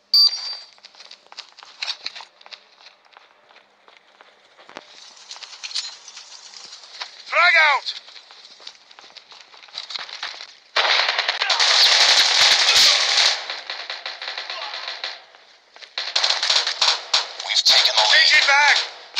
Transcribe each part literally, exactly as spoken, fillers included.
Frag out! We've taken the lead. Changing back!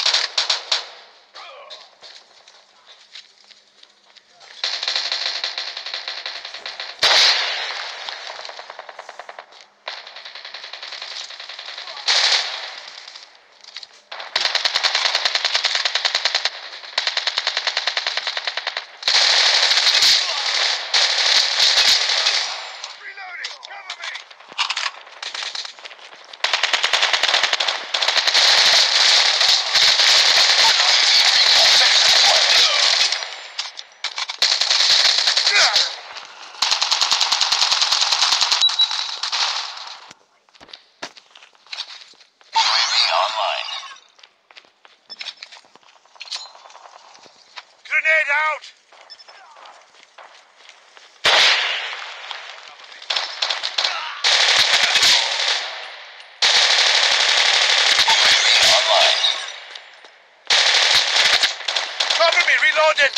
Grenade out! Online. Cover me, reloading!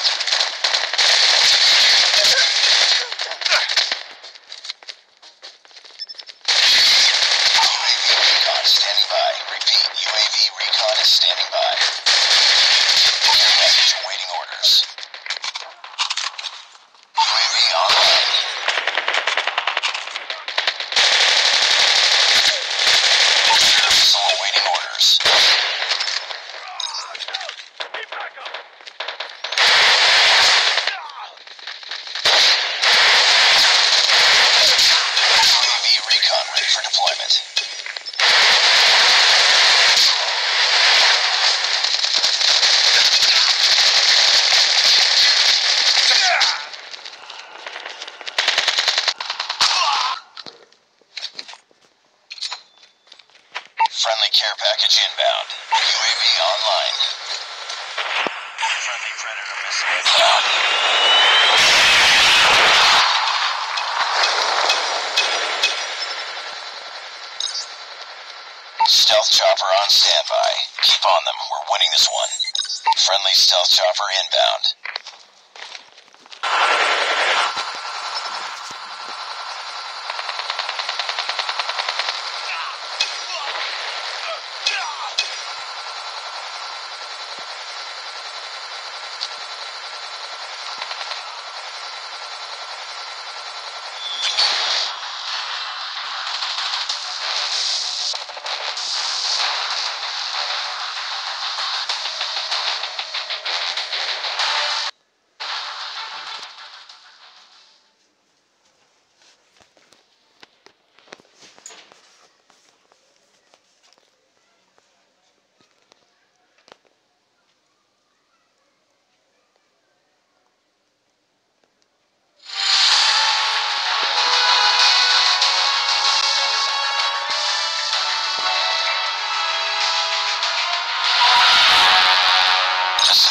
Recon standing by. Repeat, U A V recon is standing by. Your message awaiting orders. U A V online. Missile awaiting orders. U A V recon ready for deployment. Friendly care package inbound. U A V online. Friendly Predator missile inbound. Stealth chopper on standby. Keep on them. We're winning this one. Friendly stealth chopper inbound. Just